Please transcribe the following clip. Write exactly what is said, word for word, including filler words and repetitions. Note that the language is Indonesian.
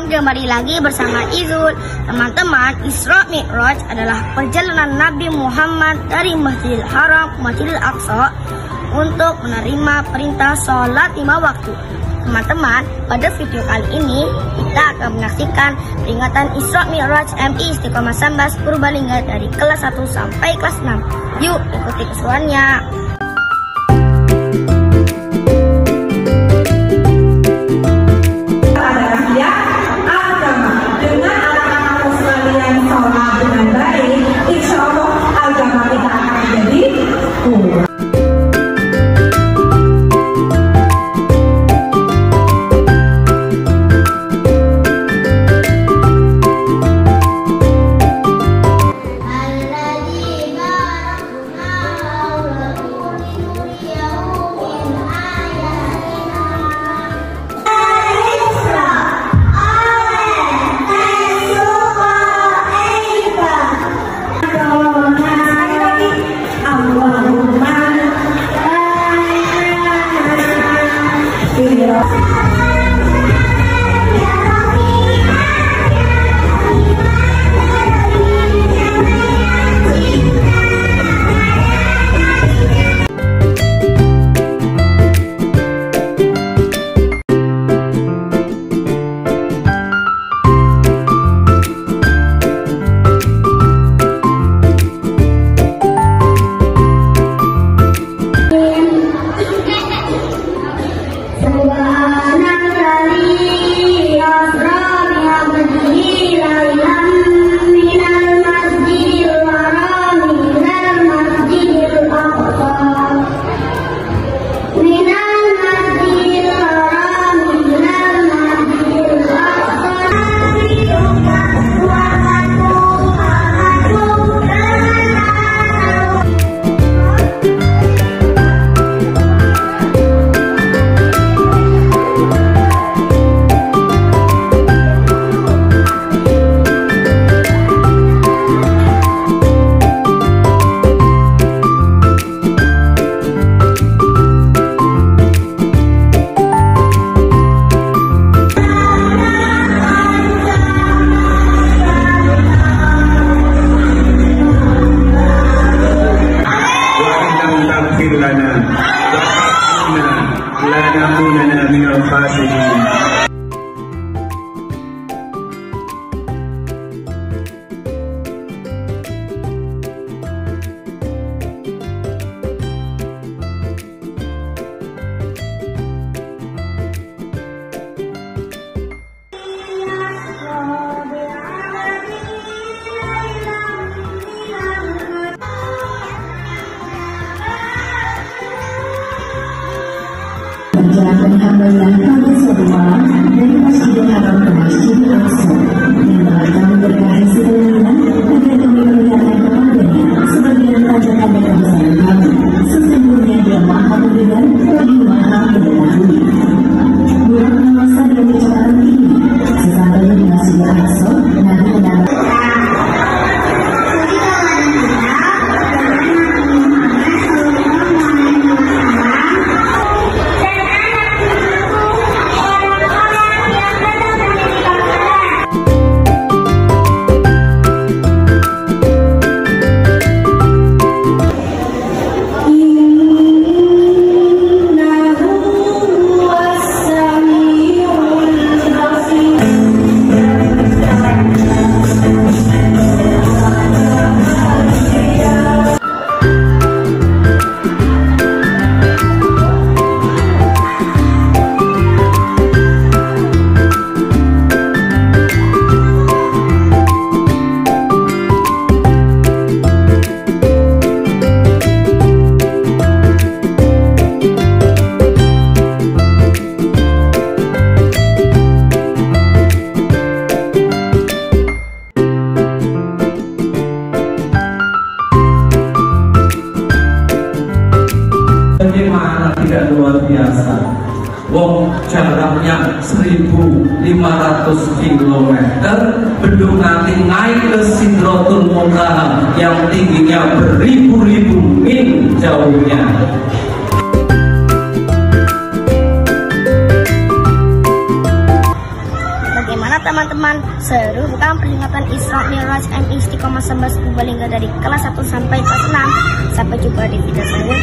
teman-teman, kembali lagi bersama Izul. Teman-teman, Isra Mi'raj adalah perjalanan Nabi Muhammad dari Masjidil Haram ke Masjidil Aqsa untuk menerima perintah sholat lima waktu. Teman-teman, pada video kali ini kita akan menyaksikan peringatan Isra Mi'raj M I Istiqomah Sambas Purbalingga dari kelas satu sampai kelas enam. Yuk ikuti keseruannya. Perjalanan pengembalian pada suatu malam dari Masjidil Haram ke Masjidil Aqsa yang telah kami berkasih sebelumnya agar kami mengingatkan kepadanya sebagian tanjakan dan kebesaran kami. Sesungguhnya Dia Maha Mendengar lagi Maha Mengetahui. Bulan pengawasan dan kecepatan ini sesampainya di Masjidil Aqsa, Nabi menambah luar biasa. Wong jaraknya seribu lima ratus kilometer, bendungan naik ke Sidratul Muntaha yang tingginya beribu-ribu mil jauhnya. Bagaimana Semangat teman-teman, seru bukan peringatan Isra Mi'raj M I Istiqomah sebelas Purbalingga dari kelas satu sampai kelas enam. Sampai jumpa di video selanjutnya.